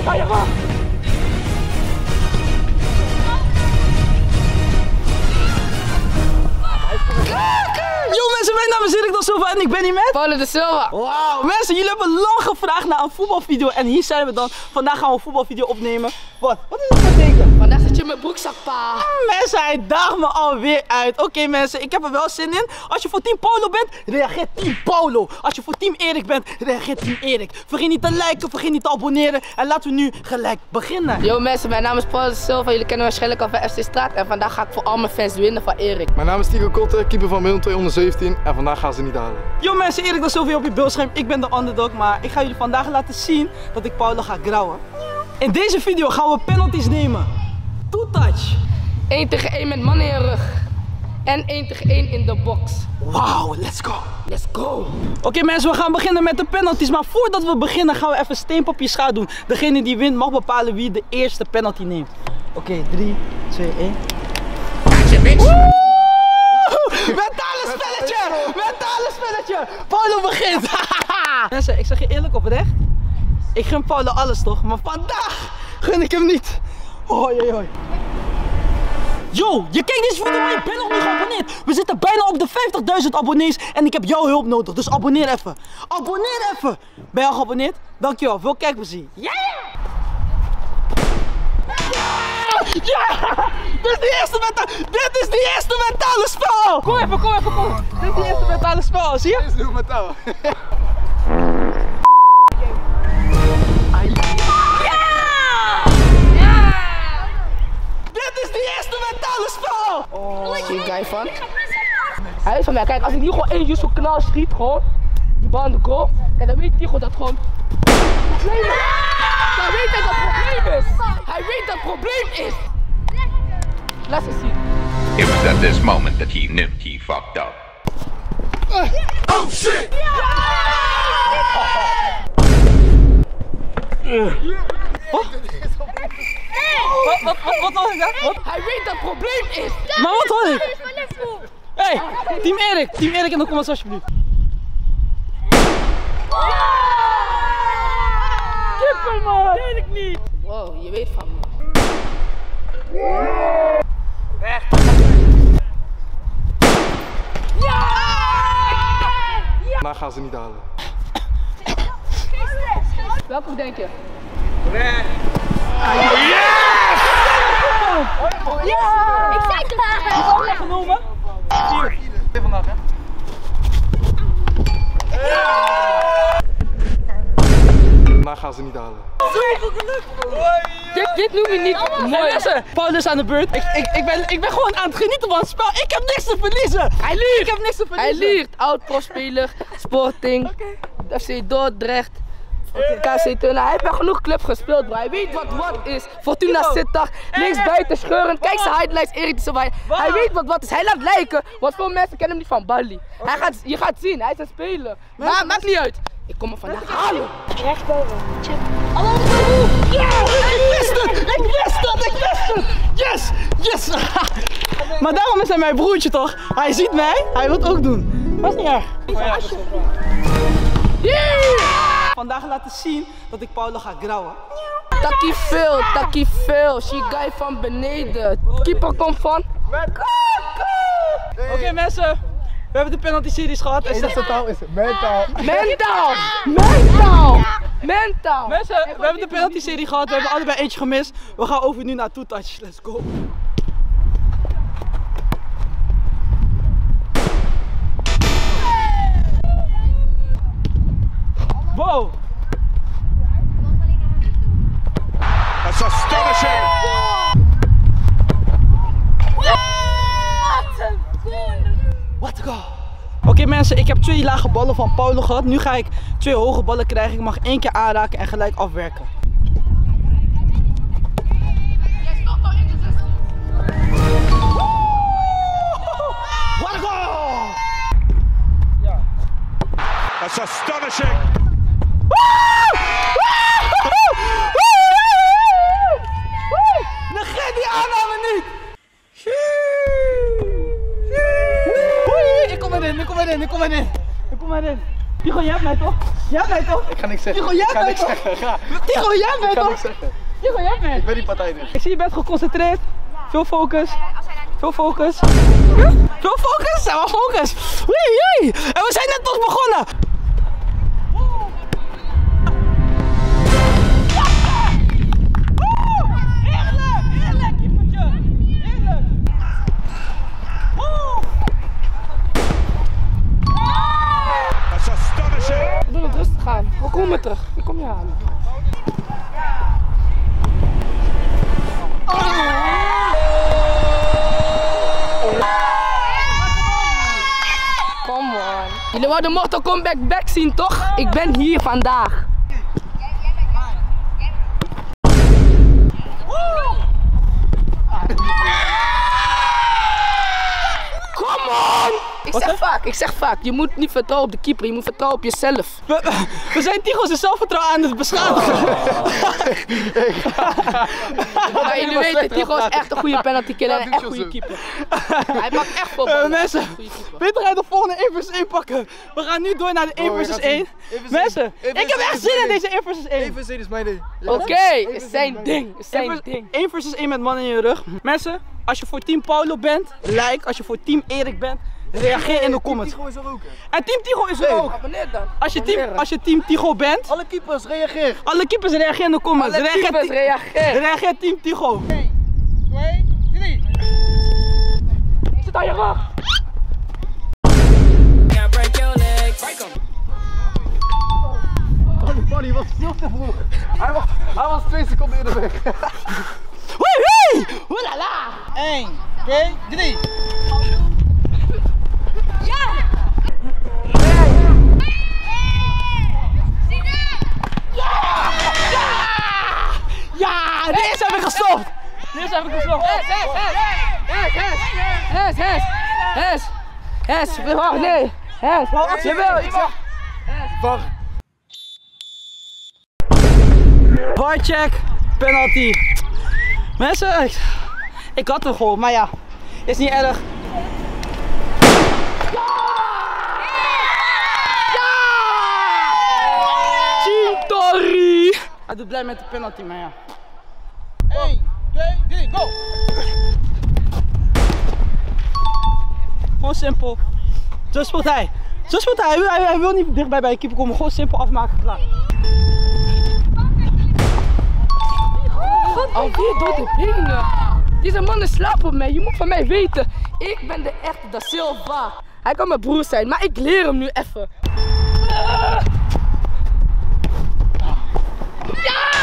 Ga je gang! Yo mensen, mijn naam is Erik da Silva en ik ben hier met Paulo da Silva. Wauw, mensen, jullie hebben lang gevraagd naar een voetbalvideo en hier zijn we dan. Vandaag gaan we een voetbalvideo opnemen. Wat is het voor teken? Vandaag zit je in mijn broekzak, pa. Mensen, hij daagt me alweer uit. Oké, mensen, ik heb er wel zin in. Als je voor team Paulo bent, reageer team Paulo. Als je voor team Erik bent, reageer team Erik. Vergeet niet te liken, vergeet niet te abonneren. En laten we nu gelijk beginnen. Yo mensen, mijn naam is Paulo da Silva. Jullie kennen me waarschijnlijk al van FC Straat. En vandaag ga ik voor al mijn fans winnen van Erik. Mijn naam is Tigo Kotte, keeper van Willem 217 en vandaag gaan ze niet halen. Yo mensen, Erik da Silva op je beeldscherm. Ik ben de underdog, maar ik ga jullie vandaag laten zien dat ik Paulo ga grauwen. In deze video gaan we penalties nemen. Two touch. 1 tegen 1 met mannen in je rug. En 1 tegen 1 in de box. Wauw, let's go. Let's go. Oké mensen, we gaan beginnen met de penalties. Maar voordat we beginnen gaan we even steen, papier, schaar doen. Degene die wint mag bepalen wie de eerste penalty neemt. Oké, 3, 2, 1. Mentale spelletje! Mentale spelletje! Paulo begint! Mensen, ik zeg je eerlijk oprecht. Ik gun Paulo alles toch, maar vandaag gun ik hem niet. Hoi, hoi. Yo, je kijkt deze video, maar je bent nog niet geabonneerd. We zitten bijna op de 50.000 abonnees en ik heb jouw hulp nodig, dus abonneer even. Abonneer even! Ben je al geabonneerd? Dankjewel, veel kijkplezier. Ja! Ja! Dit is die eerste mentale spel! Kom even. Dit is die eerste mentale spel, zie je? Dit is heel mentaal. Dit is die eerste mentale spel! Zie je guy van? Hij is van mij. Kijk, als ik hier gewoon één Yusuf knal schiet, gewoon die bal aan de goal. Kijk, dan weet hij gewoon dat gewoon probleem is. Dan weet hij dat het probleem is. Hij weet dat het probleem is. Laat ze zien. It was at this moment that he knew he fucked up. Oh shit! Wat was ik dan? Wat? Hij weet dat het probleem is. Maar wat was ik? Hey, team Erik in de comments alsjeblieft. Kippen man! Dat weet ik niet. Wow, je weet van me. Weg. Vandaag gaan ze niet halen. Welke denk je? Weg. Ja! Ik zei het al! Heb je genomen? 4 vandaag hè? Vandaag gaan ze niet halen. Dit noem je niet mooi. Paulo is aan de beurt. Ik ben gewoon aan het genieten van het spel. Ik heb niks te verliezen. Hij liegt. Ik heb niks te verliezen. Hij liegt. Oud-profspeler, Sporting, FC Dordrecht, KC Tuna. Hij heeft bij genoeg clubs gespeeld, bro. Hij weet wat is. Fortuna Sittard, links buiten scheuren. Kijk zijn highlights, Erik da Silva. Hij weet wat is. Hij laat lijken, want veel mensen kennen hem niet van Bali. Je gaat zien, hij is een speler. Maar maakt niet uit. Ik kom hem vandaag halen. Ja! Ik wist het! Yes! Maar daarom is hij mijn broertje toch? Hij ziet mij, hij wil het ook doen. Dat is niet erg. Vandaag laten zien dat ik Paulo ga grauwen. Takkie veel. Zie guy van beneden. Keeper komt van. Oké mensen, we hebben de penalty series gehad. Enige totaal is mentaal. Mentaal. Mensen, we hebben de penalty serie gehad. We hebben allebei eentje gemist. We gaan over nu naar two touch. Let's go. Wow. That's astonishing! What a goal. Oké mensen, ik heb 2 lage ballen van Paulo gehad. Nu ga ik 2 hoge ballen krijgen. Ik mag 1 keer aanraken en gelijk afwerken. What a goal! Ja. That's astonishing! Negeer die aanname niet! Ik kom erin. Tigo, jij hebt mij. toch? Jij bent toch? Ik ga niks zeggen. Tigo, jij Ik ga bent niks toch? zeggen. Ga. Tigo, jij Ik bent ga toch? niks zeggen. Tigo, jij bent. Ik ben die partijdig. Ik zie je bent geconcentreerd. Veel focus. Veel focus. Veel focus? Zijn we focus? Oei. En we zijn net pas begonnen. Heerlijk, keepertje. Heerlijk. That's astonishing. We doen het rustig aan. We komen terug. Ik kom je halen. Come on. Jullie wilden Mortal Kombat back zien, toch? Ik ben hier vandaag. Come on! Ik zeg vaak, je moet niet vertrouwen op de keeper, je moet vertrouwen op jezelf. We zijn Tigo zijn zelfvertrouwen aan het beschadigen. Maar jullie weten, Tigo is echt een goede penalty killer en echt een goede keeper. Hij pakt echt veel ballen. Mensen, Peter gaat de volgende 1 versus 1 pakken. We gaan nu door naar de 1 versus 1. Mensen, ik heb echt zin in deze 1 versus 1. 1 versus 1 is mijn ding. Oké, is zijn ding. 1 versus 1 met man in je rug. Mensen, als je voor team Paulo bent, like. Als je voor team Erik bent, reageer in de comments. Tigo is er ook. En team Tigo is er ook. Abonneer dan. Als je team Tigo bent, Alle keepers, reageer. alle keepers reageer in de comments. Alle keepers reageer. Reageer team Tigo. 2, 3. Zit aan je rug. Buddy was veel te vroeg. Hij was 2 seconden eerder weg. Wee! Oelala! 1, 2, 3. Ja! Deze heb ik gestopt! Deze heb ik gestopt! Hes, wacht, nee. Hes, jawel, ik zeg. Wacht. Barcheck, penalty. Mensen, ik had hem gewoon, maar ja, is niet erg. Chintori! Hij doet blij met de penalty, maar ja. 1, 2, 3, go! Gewoon simpel. Zo speelt hij. Zo speelt hij. Hij wil niet dichtbij bij de keeper komen. Gewoon simpel afmaken, klaar. Alweer door de benen. Deze mannen slapen op mij. Je moet van mij weten. Ik ben de echte Da Silva. Hij kan mijn broer zijn, maar ik leer hem nu even. Ja!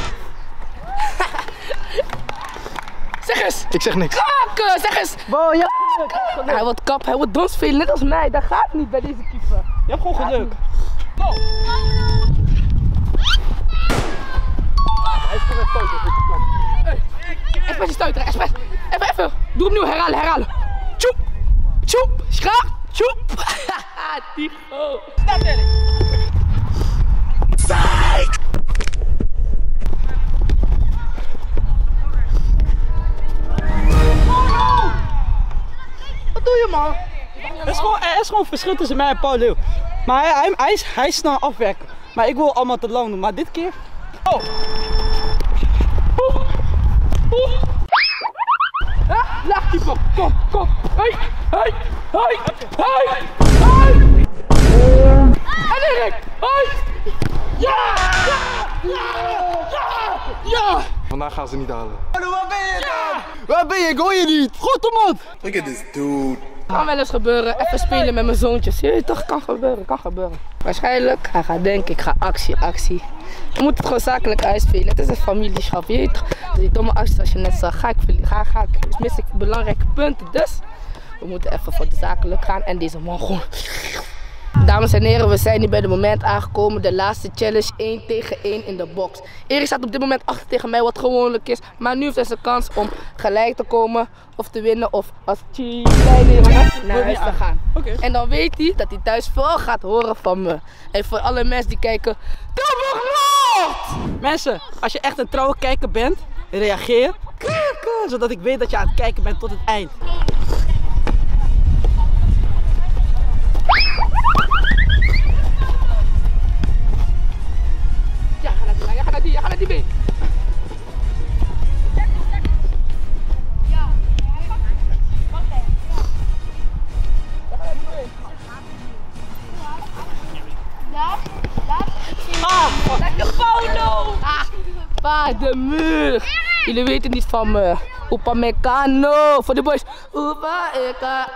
Zeg eens. Ik zeg niks. Kakken, zeg eens. Wow, ja. Hij wordt kap, hij wordt donsveel, net als mij. Dat gaat niet bij deze keeper. Je hebt gewoon geluk. Hij is gewoon fout. Expres stuiteren, expres. Even. Doe opnieuw, herhalen. Tjoep, tjoep, schaap, tjoep. Tigo. Stop Erik. Wat doe je, man? Er is gewoon verschil tussen mij en Paul Leeuw. Maar hij is snel afwerken. Maar ik wil allemaal te lang doen. Maar dit keer... Oh! Laag keeper, kom. Hey. En Erik, hey. Ja! Vandaag gaan ze niet halen. Waar ben je dan? Waar ben je? Ik hoor je niet. Goed om op! Look at this dude. Kan wel eens gebeuren, even spelen met mijn zoontjes. Je weet toch, kan gebeuren. Waarschijnlijk, hij gaat denken, ik ga actie. We moeten het gewoon zakelijk uitspelen. Het is een familieschap, je weet toch. Dus die domme acties als je net zag, ga ik. Dus mis ik belangrijke punten, dus we moeten even voor de zakelijk gaan en deze man gewoon. Dames en heren, we zijn nu bij het moment aangekomen. De laatste challenge 1 tegen 1 in de box. Erik staat op dit moment achter tegen mij, wat gewoonlijk is. Maar nu heeft hij zijn kans om gelijk te komen of te winnen of als cheerleader naar huis te gaan. Oké. En dan weet hij dat hij thuis veel gaat horen van me. En voor alle mensen die kijken, Tilburg Noord! Mensen, als je echt een trouwe kijker bent, reageer. Zodat ik weet dat je aan het kijken bent tot het eind. Pa, de muur. Jullie weten niet van me. Opa Meccano. Voor de boys. Opa Eka.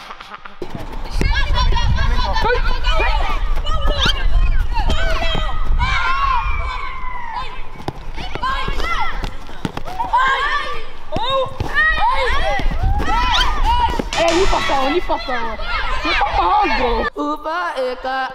Hé, niet vasthouden, niet vasthouden. Je pakt mijn hand, bro. Opa Eka.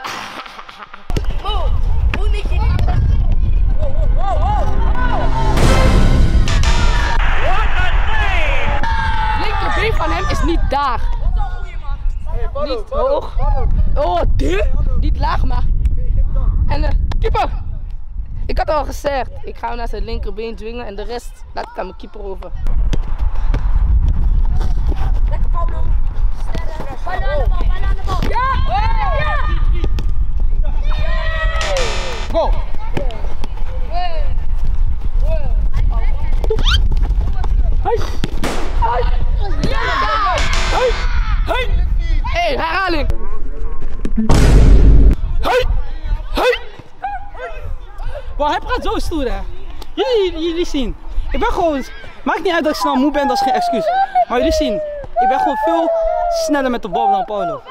Linkerbeen van hem is niet daar. Niet hoog. Oh, dit? Niet laag, maar. En keeper. Ik had al gezegd, ik ga hem naar zijn linkerbeen dwingen en de rest laat ik aan mijn keeper over. Lekker Pablo. Bal aan de bal. Ja! Ja! Go! Hey, herhaling! Wow, hij praat zo stoer, hè. Jullie zien. Ik ben gewoon... Maakt niet uit dat ik snel moe ben, dat is geen excuus. Maar jullie zien, ik ben gewoon veel sneller met de bal dan Paulo.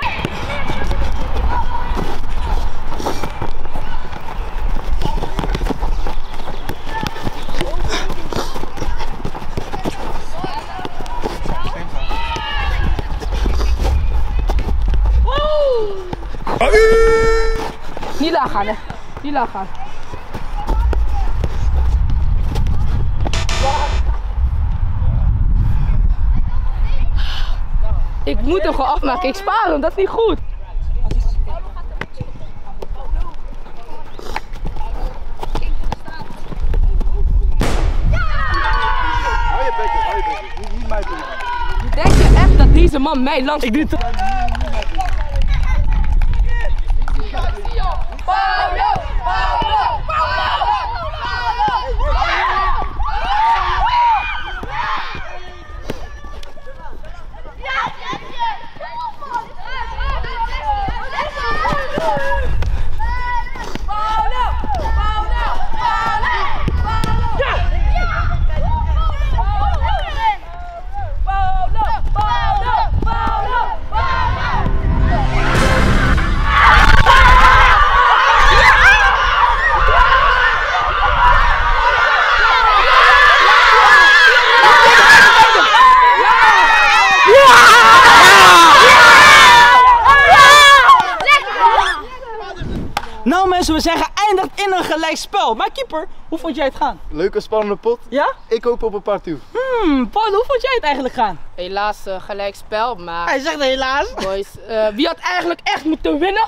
Niet laag gaan, hè. Niet laag gaan. Ik moet hem gewoon afmaken. Ik spaar hem, dat is niet goed. Hou je bekken. Niet mij doen. Denk je echt dat deze man mij langs... Ik doe het. Nou mensen, we zijn geëindigd in een gelijkspel. Maar keeper, hoe vond jij het gaan? Leuke spannende pot. Ja? Ik hoop op een paar toe. Paul, hoe vond jij het eigenlijk gaan? Helaas gelijk spel, maar... Hij zegt helaas. Boys, wie had eigenlijk echt moeten winnen?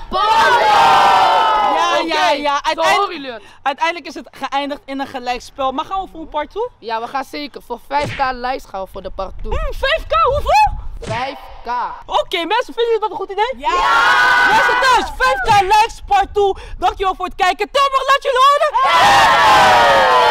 Ja. Uiteindelijk is het geëindigd in een gelijkspel. Maar gaan we voor een part 2? Ja, we gaan zeker. Voor 5k likes gaan we voor de part 2. 5k, hoeveel? 5k. Oké, mensen, vinden jullie dat een goed idee? Ja! Mensen thuis, 5k likes, part 2. Dankjewel voor het kijken. Tilburg, laat jullie horen!